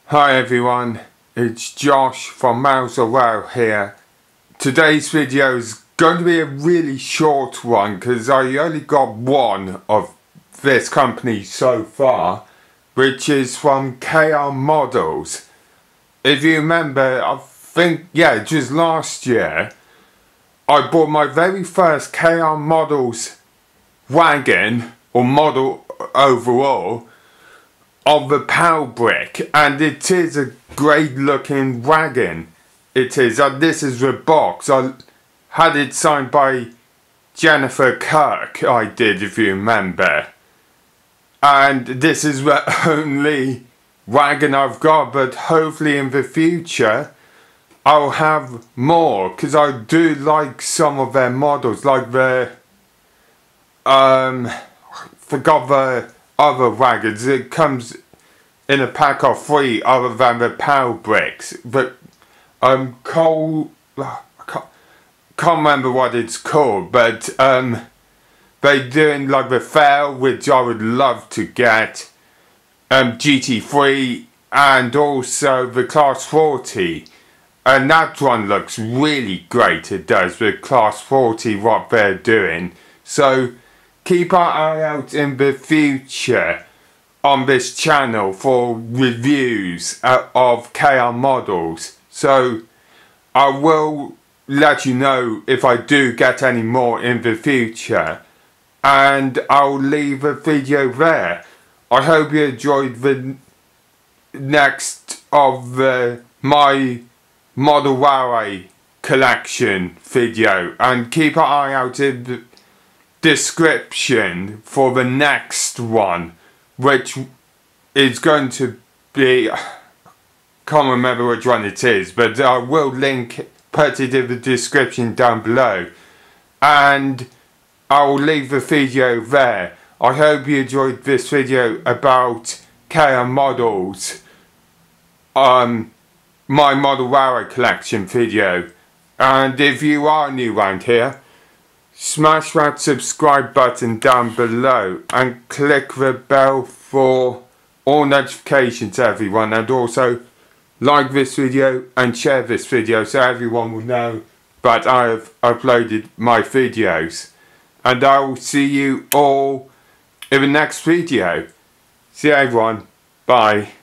Hi everyone, it's Josh from Wow here. Today's video is going to be a really short one because I only got one of this company so far, which is from KR Models. If you remember, I think, it was last year, I bought my very first KR Models wagon, or model overall, of the power brick, and it is a great looking wagon. It is. This is the box. I had it signed by Jennifer Kirk, I did, if you remember. And this is the only wagon I've got, but hopefully in the future I'll have more, because I do like some of their models, like the forgot the other wagons. It comes in a pack of 3 other than the power bricks, but I can't remember what it's called, but they're doing like the fair, which I would love to get, GT3, and also the Class 40, and that one looks really great. It does, the Class 40, what they're doing. So keep our eye out in the future on this channel for reviews of KR models. So I will let you know if I do get any more in the future, and I'll leave a video there. I hope you enjoyed the next of the my Model Railway collection video, and keep an eye out in the description for the next one, which is going to be, can't remember which one it is, but I will put it in the description down below, and I will leave the video there. I hope you enjoyed this video about KR Models, my Model Railway collection video. And if you are new around here, smash that subscribe button down below and click the bell for all notifications, everyone, and also like this video and share this video so everyone will know that I have uploaded my videos. And I will see you all in the next video. See you everyone, bye.